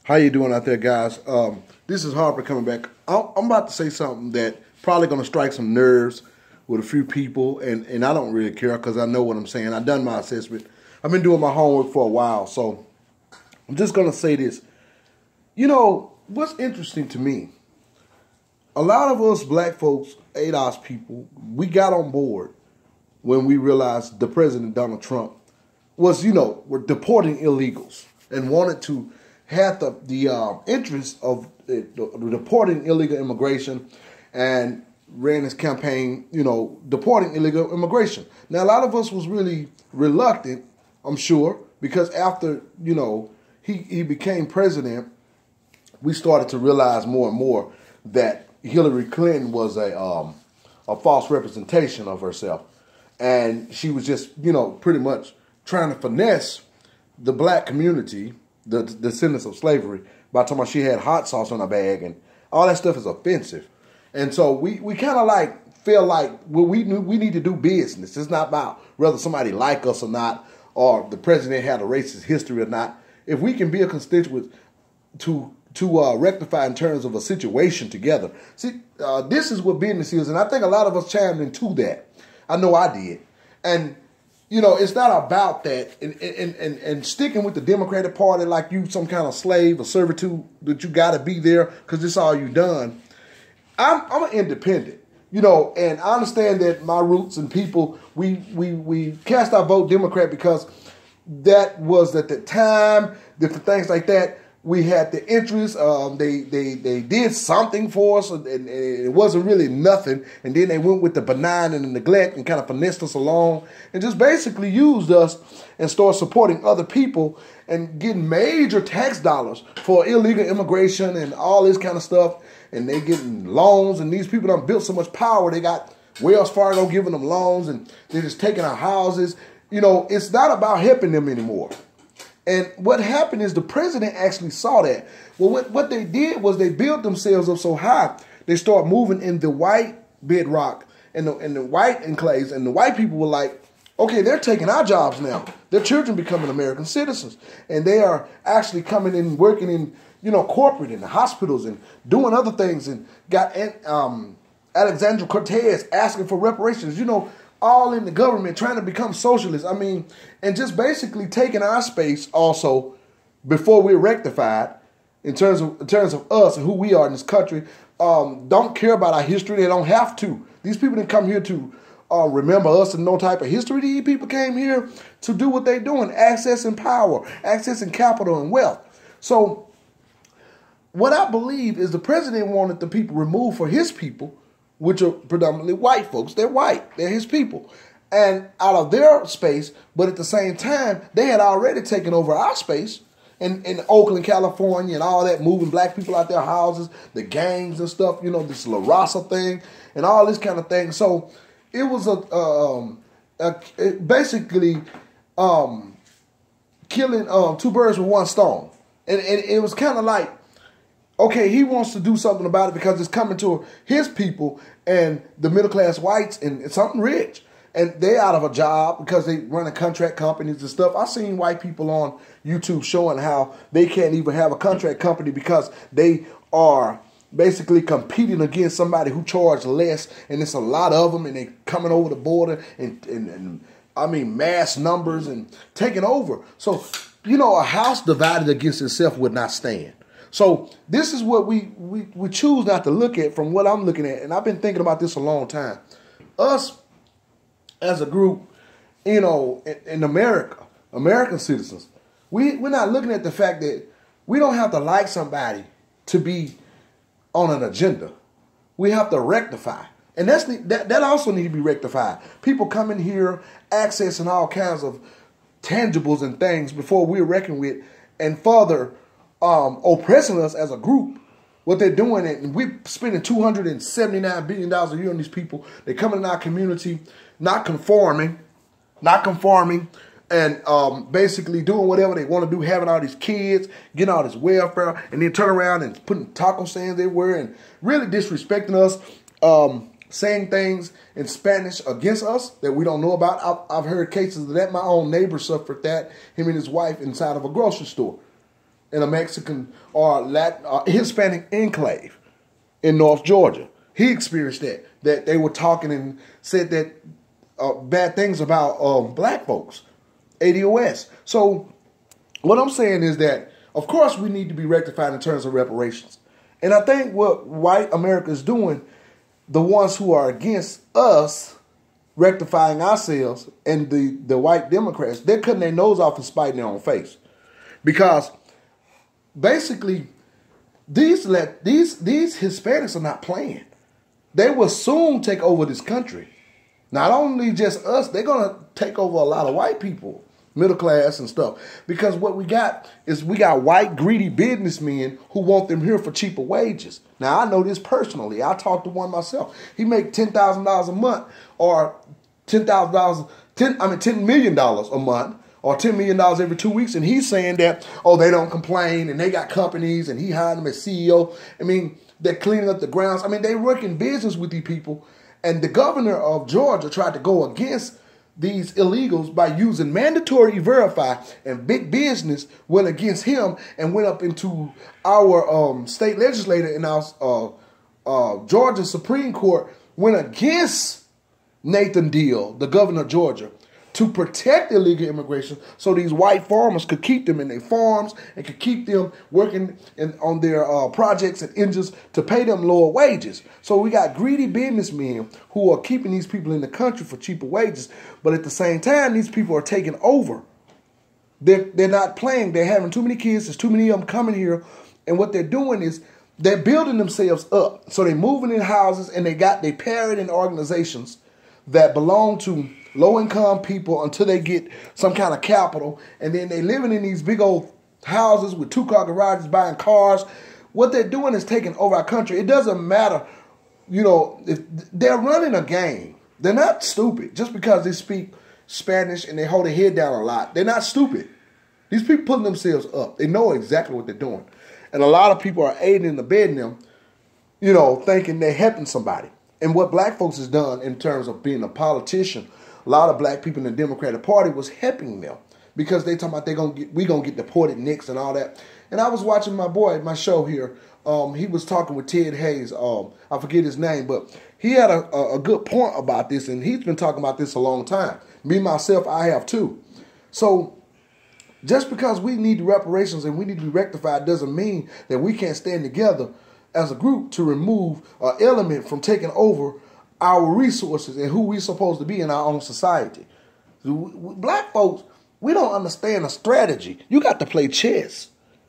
How you doing out there, guys? This is Harper coming back. I'm about to say something that probably going to strike some nerves with a few people, and I don't really care because I know what I'm saying. I've done my assessment. I've been doing my homework for a while, so I'm just going to say this. You know, what's interesting to me, a lot of us black folks, ADOS people, we got on board when we realized the President Donald Trump was, were deporting illegals and wanted to have the interest of deporting illegal immigration and ran his campaign, deporting illegal immigration. Now, a lot of us was really reluctant, I'm sure, because after, he became president, we started to realize more and more that Hillary Clinton was a false representation of herself. And she was just, pretty much trying to finesse the black community, the descendants of slavery, by talking about she had hot sauce on her bag, and all that stuff is offensive. And so we kind of feel like, well, we need to do business. It's not about whether somebody like us or not, or the president had a racist history or not. If we can be a constituent to rectify in terms of a situation together. See, this is what business is, and I think a lot of us chimed into that. I know I did. And, it's not about that and sticking with the Democratic Party like you some kind of slave or servitude that you got to be there because this is all you done. I'm an independent, and I understand that my roots and people, we cast our vote Democrat because that was at the time, different things like that. We had the interest. They did something for us, and it wasn't really nothing. And then they went with the benign and the neglect and kind of finessed us along and just basically used us and started supporting other people and getting major tax dollars for illegal immigration and all this kind of stuff. And they getting loans, and these people done built so much power. They got Wells Fargo giving them loans, and they're just taking our houses. It's not about helping them anymore. And what happened is the president actually saw that. Well, what they did was they built themselves up so high, they start moving in the white bedrock and the white enclaves, and the white people were like, okay, they're taking our jobs now. Their children becoming American citizens, and they are actually coming in, working in, corporate in the hospitals and doing other things, and got Alexandria Cortez asking for reparations, all in the government trying to become socialists. I mean, and just basically taking our space also before we're rectified in terms of us and who we are in this country. Don't care about our history. They don't have to. These people didn't come here to remember us and no type of history. These people came here to do what they're doing, accessing power, accessing capital and wealth. So what I believe is the president wanted the people removed for his people, which are predominantly white folks. They're white. They're his people. And out of their space, but at the same time, they had already taken over our space in Oakland, California, and all that, moving black people out their houses, the gangs and stuff, this La Raza thing, and all this kind of thing. So it was basically killing two birds with one stone. And it was kind of like, okay, he wants to do something about it because it's coming to his people and the middle-class whites and something rich. And they out of a job because they running contract companies and stuff. I've seen white people on YouTube showing how they can't even have a contract company because they are basically competing against somebody who charge less. And it's a lot of them, and they coming over the border and I mean, mass numbers and taking over. So, a house divided against itself would not stand. So this is what we choose not to look at from what I'm looking at. And I've been thinking about this a long time. Us as a group, in America, American citizens, we're not looking at the fact that we don't have to like somebody to be on an agenda. We have to rectify. And that also needs to be rectified. People come in here accessing all kinds of tangibles and things before we're reckoned with and further oppressing us as a group. What they're doing, and we're spending $279 billion a year on these people. They're coming in our community, not conforming, and basically doing whatever they want to do, having all these kids, getting all this welfare, and then turn around and putting taco stands everywhere and really disrespecting us, saying things in Spanish against us that we don't know about. I've heard cases of that. My own neighbor suffered that, him and his wife, inside of a grocery store. in a Mexican or Latin, Hispanic enclave in North Georgia. He experienced that they were talking and said that bad things about black folks, ADOS. So what I'm saying is that, of course, we need to be rectified in terms of reparations. And I think what white America is doing, the ones who are against us rectifying ourselves and the white Democrats, they're cutting their nose off and spiting their own face. Because basically, these Hispanics are not playing. They will soon take over this country. Not only just us, they're going to take over a lot of white people, middle class and stuff. Because what we got is we got white greedy businessmen who want them here for cheaper wages. Now, I know this personally. I talked to one myself. He make $10,000 a month or $10 million a month or $10 million every 2 weeks. And he's saying that, oh, they don't complain and they got companies and he hired them as CEO. I mean, they're cleaning up the grounds. I mean, they work in business with these people. And the governor of Georgia tried to go against these illegals by using mandatory verify, and big business went against him and went up into our state legislator and our Georgia Supreme Court went against Nathan Deal, the governor of Georgia, to protect illegal immigration so these white farmers could keep them in their farms and could keep them working on their projects and engines to pay them lower wages. So we got greedy businessmen who are keeping these people in the country for cheaper wages, but at the same time, these people are taking over. They're not playing. They're having too many kids. There's too many of them coming here, and what they're doing is they're building themselves up. So they're moving in houses, and they parent in organizations that belong to low-income people until they get some kind of capital, and then they living in these big old houses with two-car garages, buying cars. What they're doing is taking over our country. It doesn't matter, if they're running a game. They're not stupid. Just because they speak Spanish and they hold their head down a lot, they're not stupid. These people putting themselves up. They know exactly what they're doing. And a lot of people are aiding and abetting them, thinking they're helping somebody. And what black folks has done in terms of being a politician, a lot of black people in the Democratic Party was helping them because they talking about we gonna get deported next and all that. And I was watching my show here. He was talking with Ted Hayes. I forget his name, but he had a good point about this, and he's been talking about this a long time. Me, myself, I have too. So just because we need reparations and we need to be rectified doesn't mean that we can't stand together as a group to remove an element from taking over our resources and who we're supposed to be in our own society. Black folks, we don't understand the strategy. You got to play chess.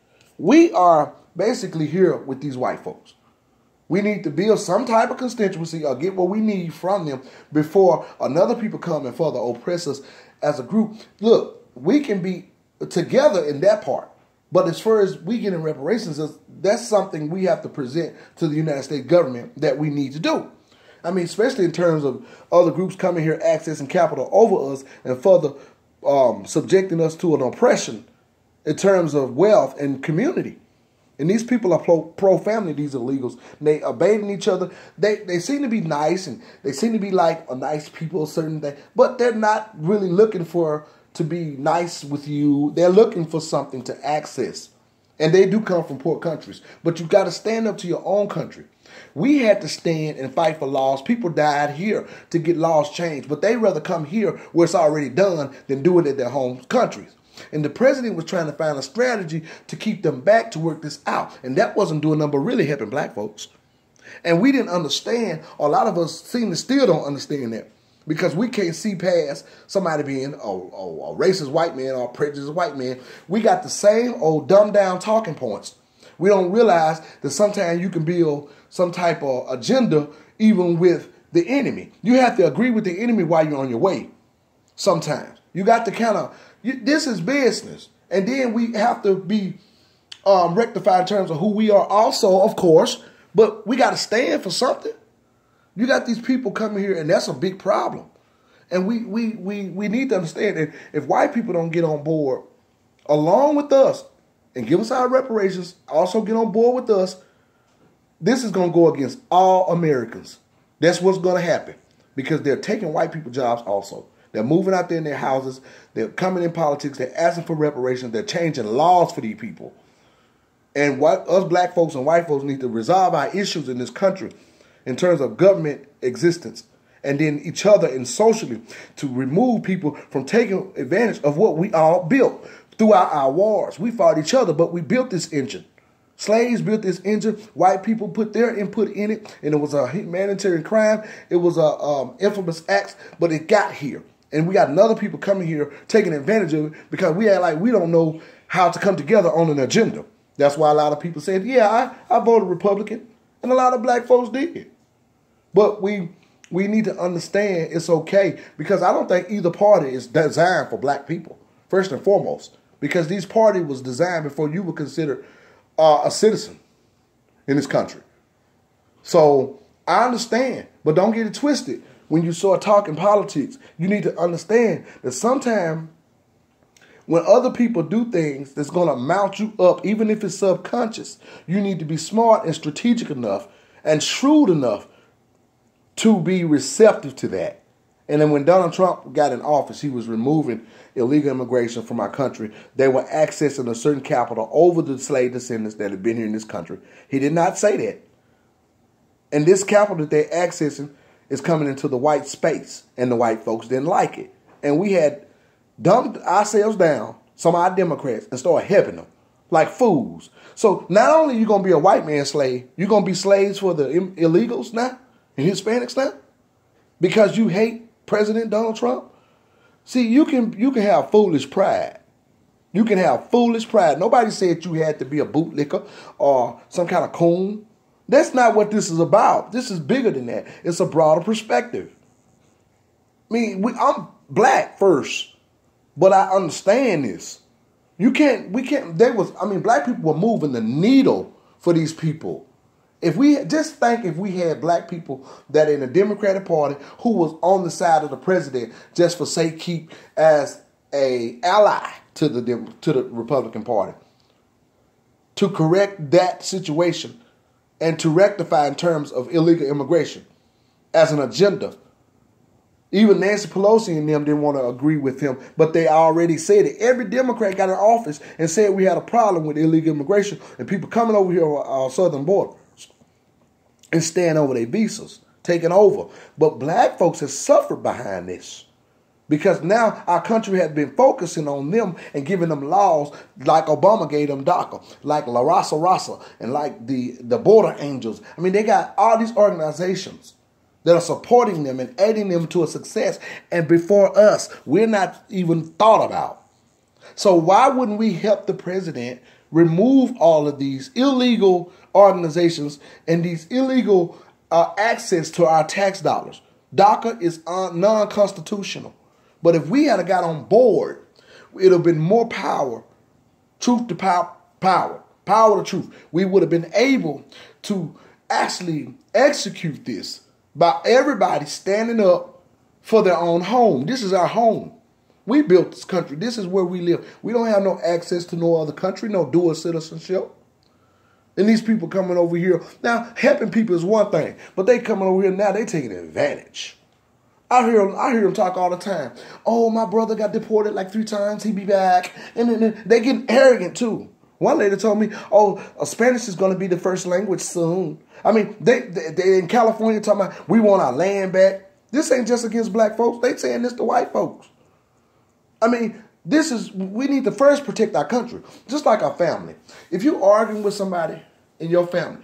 We are basically here with these white folks. We need to build some type of constituency or get what we need from them before another people come and further oppress us as a group. Look, we can be together in that part. But as far as we getting reparations, that's something we have to present to the United States government that we need to do. I mean, especially in terms of other groups coming here, accessing capital over us and further subjecting us to an oppression in terms of wealth and community. And these people are pro-family, these illegals. They are baiting each other. They seem to be nice, and they seem to be like a nice people, a certain thing. But they're not really looking to be nice with you. They're looking for something to access. And they do come from poor countries. But you got to stand up to your own country. We had to stand and fight for laws. People died here to get laws changed. But they rather come here where it's already done than do it at their home countries. And the president was trying to find a strategy to keep them back to work this out. And that wasn't doing nothing but really helping black folks. And we didn't understand. A lot of us still don't understand that. Because we can't see past somebody being a racist white man or a prejudiced white man. We got the same old dumbed down talking points. We don't realize that sometimes you can build some type of agenda even with the enemy. You have to agree with the enemy while you're on your way. Sometimes. You got to kind of, this is business. And then we have to be rectified in terms of who we are also, of course. But we got to stand for something. You got these people coming here, and that's a big problem. And we need to understand that if white people don't get on board along with us and give us our reparations, also get on board with us, this is going to go against all Americans. That's what's going to happen because they're taking white people jobs also. They're moving out there in their houses. They're coming in politics. They're asking for reparations. They're changing laws for these people. And us black folks and white folks need to resolve our issues in this country in terms of government existence and then each other and socially to remove people from taking advantage of what we all built throughout our wars. We fought each other, but we built this engine. Slaves built this engine. White people put their input in it, and it was a humanitarian crime. It was a infamous act, but it got here. And we got another people coming here taking advantage of it because we act like we don't know how to come together on an agenda. That's why a lot of people said, yeah, I voted Republican, and a lot of black folks did. But we need to understand it's okay because I don't think either party is designed for black people, first and foremost, because these parties was designed before you were considered a citizen in this country. So I understand, but don't get it twisted. When you start talking politics, you need to understand that sometimes when other people do things that's going to mount you up, even if it's subconscious, you need to be smart and strategic enough and shrewd enough to be receptive to that. And then when Donald Trump got in office, he was removing illegal immigration from our country. They were accessing a certain capital over the slave descendants that had been here in this country. He did not say that. And this capital that they're accessing is coming into the white space, and the white folks didn't like it. And we had dumped ourselves down, some of our Democrats, and started helping them like fools. So not only are you going to be a white man's slave, you're going to be slaves for the illegals now and Hispanics now because you hate President Donald Trump. See, you can have foolish pride. You can have foolish pride. Nobody said you had to be a bootlicker or some kind of coon. That's not what this is about. This is bigger than that. It's a broader perspective. I mean, I'm black first, but I understand this. Black people were moving the needle for these people. If we had black people that in the Democratic Party who was on the side of the president just for sake keep as a ally to the Republican Party to correct that situation and to rectify in terms of illegal immigration as an agenda. Even Nancy Pelosi and them didn't want to agree with him, but they already said it. Every Democrat got in office and said we had a problem with illegal immigration and people coming over here on our southern border and staying over their visas, taking over. But black folks have suffered behind this because now our country has been focusing on them and giving them laws like Obama gave them DACA, like La Raza Raza, and like the Border Angels. I mean, they got all these organizations that are supporting them and aiding them to a success. And before us, we're not even thought about. So why wouldn't we help the president remove all of these illegal organizations and these illegal access to our tax dollars? DACA is non-constitutional. But if we had got on board, it would have been more power, truth to power to truth. We would have been able to actually execute this by everybody standing up for their own home. This is our home. We built this country. This is where we live. We don't have no access to no other country, no dual citizenship. And these people coming over here. Now, helping people is one thing, but they coming over here now, they taking advantage. I hear them talk all the time. Oh, my brother got deported like 3 times. He be back. And then they getting arrogant too. One lady told me, oh, Spanish is going to be the first language soon. I mean, they in California talking about we want our land back. This ain't just against black folks. They saying this to white folks. I mean, we need to first protect our country, just like our family. If you arguing with somebody in your family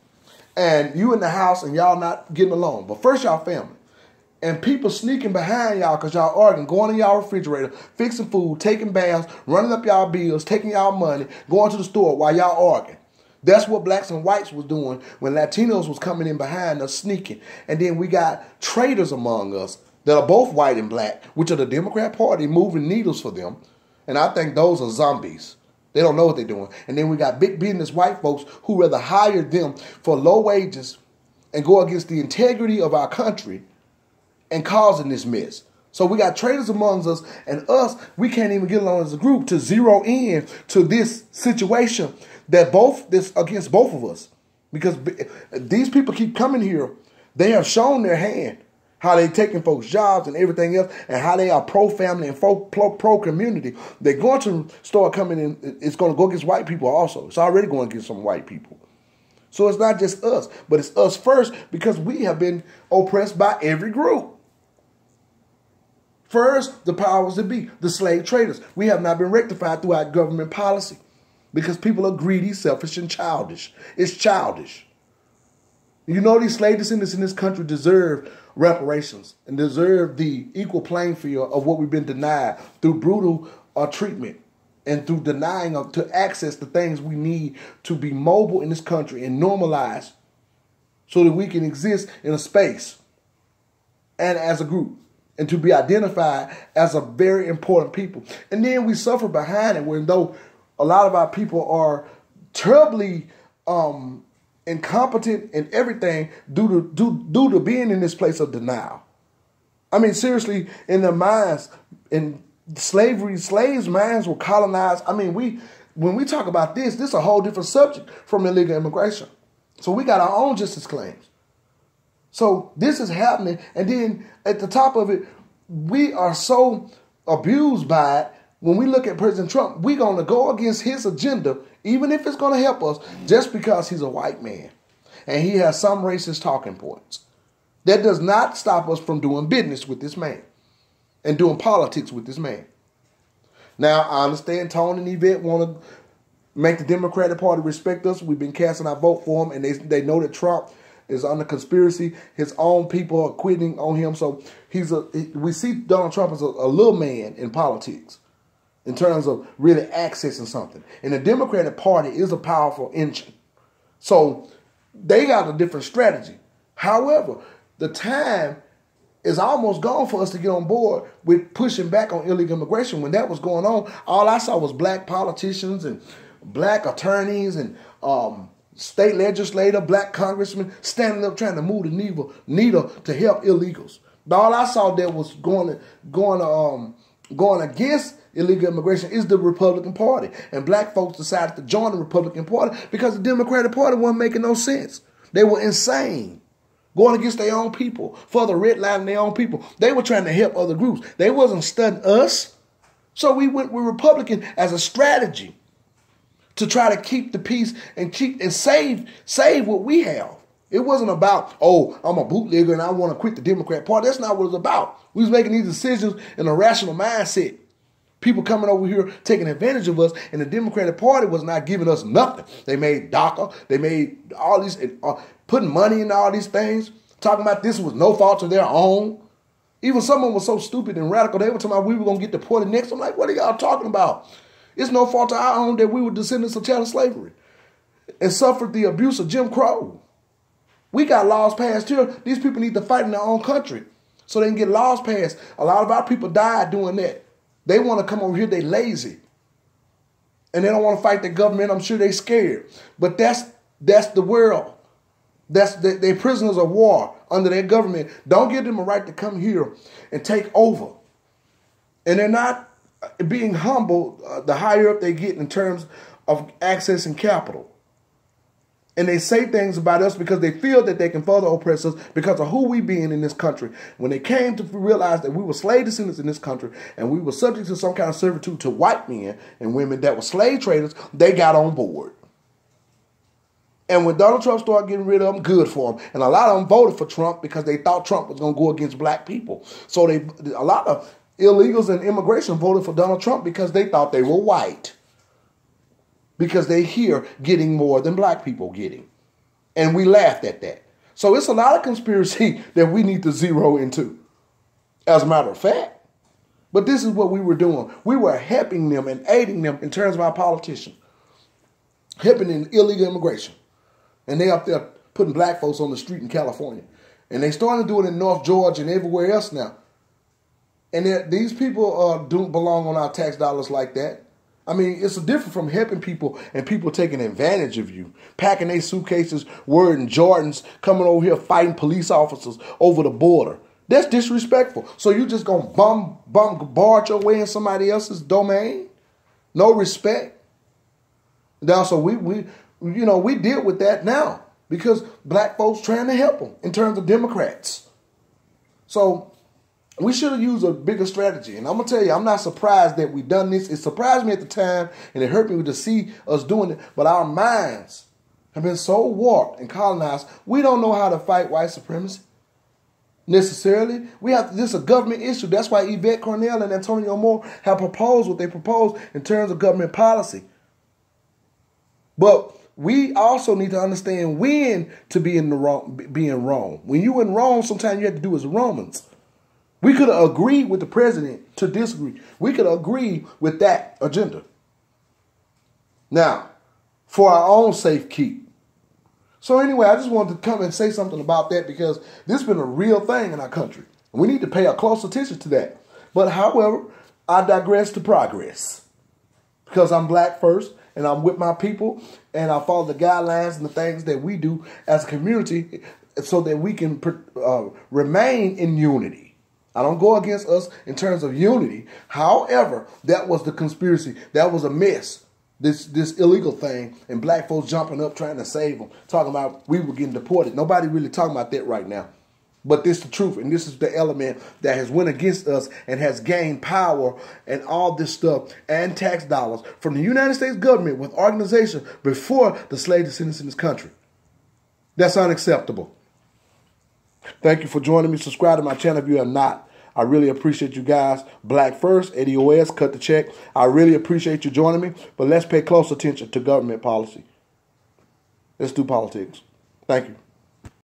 and you in the house and y'all not getting along, but first y'all family, and people sneaking behind y'all because y'all arguing, going in y'all refrigerator, fixing food, taking baths, running up y'all bills, taking y'all money, going to the store while y'all arguing. That's what blacks and whites was doing when Latinos was coming in behind us sneaking. And then we got traitors among us that are both white and black, which are the Democrat Party moving needles for them. And I think those are zombies. They don't know what they're doing. And then we got big business white folks who rather hire them for low wages and go against the integrity of our country and causing this mess. So we got traitors amongst us, and us, we can't even get along as a group to zero in to this situation that's against both of us. Because these people keep coming here. They have shown their hand. how they taking folks' jobs and everything else, and how they are pro-family and pro-community, they're going to start coming in. It's going to go against white people also. It's already going against some white people. So it's not just us, but it's us first, because we have been oppressed by every group. First, the powers that be, the slave traders. We have not been rectified through our government policy because people are greedy, selfish, and childish. It's childish. You know, these slave descendants in this country deserve reparations and deserve the equal playing field of what we've been denied through brutal treatment and through denying to access the things we need to be mobile in this country and normalized so that we can exist in a space and as a group and to be identified as a very important people. And then we suffer behind it, when though a lot of our people are terribly incompetent in everything due to being in this place of denial. I mean, seriously, in their minds, in slavery, slaves' minds were colonized. I mean, when we talk about this is a whole different subject from illegal immigration. So we got our own justice claims. So this is happening, and then at the top of it, we are so abused by it. When we look at President Trump, we're going to go against his agenda, even if it's going to help us, just because he's a white man and he has some racist talking points. That does not stop us from doing business with this man and doing politics with this man. Now, I understand Tony and Yvette want to make the Democratic Party respect us. We've been casting our vote for him, and they know that Trump is under conspiracy. His own people are quitting on him. So we see Donald Trump as a little man in politics in terms of really accessing something. And the Democratic Party is a powerful engine. So they got a different strategy. However, the time is almost gone for us to get on board with pushing back on illegal immigration. When that was going on, all I saw was black politicians and black attorneys and state legislator, black congressmen standing up trying to move the needle to help illegals. All I saw that was going against illegal immigration is the Republican Party. And black folks decided to join the Republican Party because the Democratic Party wasn't making no sense. They were insane, going against their own people, further redlining their own people. They were trying to help other groups. They wasn't studying us. So we went with Republican as a strategy to try to keep the peace and save what we have. It wasn't about, oh, I'm a bootlegger and I want to quit the Democrat Party. That's not what it was about. We was making these decisions in a rational mindset. People coming over here taking advantage of us, and the Democratic Party was not giving us nothing. They made DACA. They made all these, putting money in all these things, talking about this was no fault of their own. Even someone was so stupid and radical, they were talking about we were going to get deported next. I'm like, what are y'all talking about? It's no fault of our own that we were descendants of chattel slavery and suffered the abuse of Jim Crow. We got laws passed here. These people need to fight in their own country so they can get laws passed. A lot of our people died doing that. They want to come over here. They lazy. And they don't want to fight the government. I'm sure they scared. But that's the world. They're prisoners of war under their government. Don't give them a right to come here and take over. And they're not being humble the higher up they get in terms of accessing capital. And they say things about us because they feel that they can further oppress us because of who we being in this country. When they came to realize that we were slave descendants in this country and we were subject to some kind of servitude to white men and women that were slave traders, they got on board. And when Donald Trump started getting rid of them, good for them. And a lot of them voted for Trump because they thought Trump was going to go against black people. So a lot of illegals and immigration voted for Donald Trump because they thought they were white. Because they here getting more than black people getting. And we laughed at that. So it's a lot of conspiracy that we need to zero into, as a matter of fact. But this is what we were doing. We were helping them and aiding them in terms of our politicians. Helping in illegal immigration. And they up there putting black folks on the street in California. And they starting to do it in North Georgia and everywhere else now. And these people don't belong on our tax dollars like that. I mean, it's different from helping people and people taking advantage of you, packing their suitcases, wearing Jordans, coming over here fighting police officers over the border. That's disrespectful. So you just gonna barge your way in somebody else's domain? No respect. Now, so we deal with that now because black folks trying to help them in terms of Democrats. So we should have used a bigger strategy. And I'm going to tell you, I'm not surprised that we've done this. It surprised me at the time, and it hurt me to see us doing it. But our minds have been so warped and colonized, we don't know how to fight white supremacy necessarily. This is a government issue. That's why Yvette Cornell and Antonio Moore have proposed what they proposed in terms of government policy. But we also need to understand when to be in the wrong, being wrong. When you in wrong, sometimes you have to do as Romans. We could have agreed with the president to disagree. We could agree with that agenda. Now, for our own safekeep. So anyway, I just wanted to come and say something about that because this has been a real thing in our country. We need to pay a close attention to that. But however, I digress to progress. Because I'm black first and I'm with my people and I follow the guidelines and the things that we do as a community so that we can remain in unity. I don't go against us in terms of unity. However, that was the conspiracy. That was a mess. This illegal thing and black folks jumping up trying to save them, talking about we were getting deported. Nobody really talking about that right now. But this is the truth, and this is the element that has went against us and has gained power and all this stuff and tax dollars from the United States government with organization before the slave descendants in this country. That's unacceptable. Thank you for joining me. Subscribe to my channel if you have not. I really appreciate you guys. Black First, Eddie OS, Cut the Check. I really appreciate you joining me. But let's pay close attention to government policy. Let's do politics. Thank you.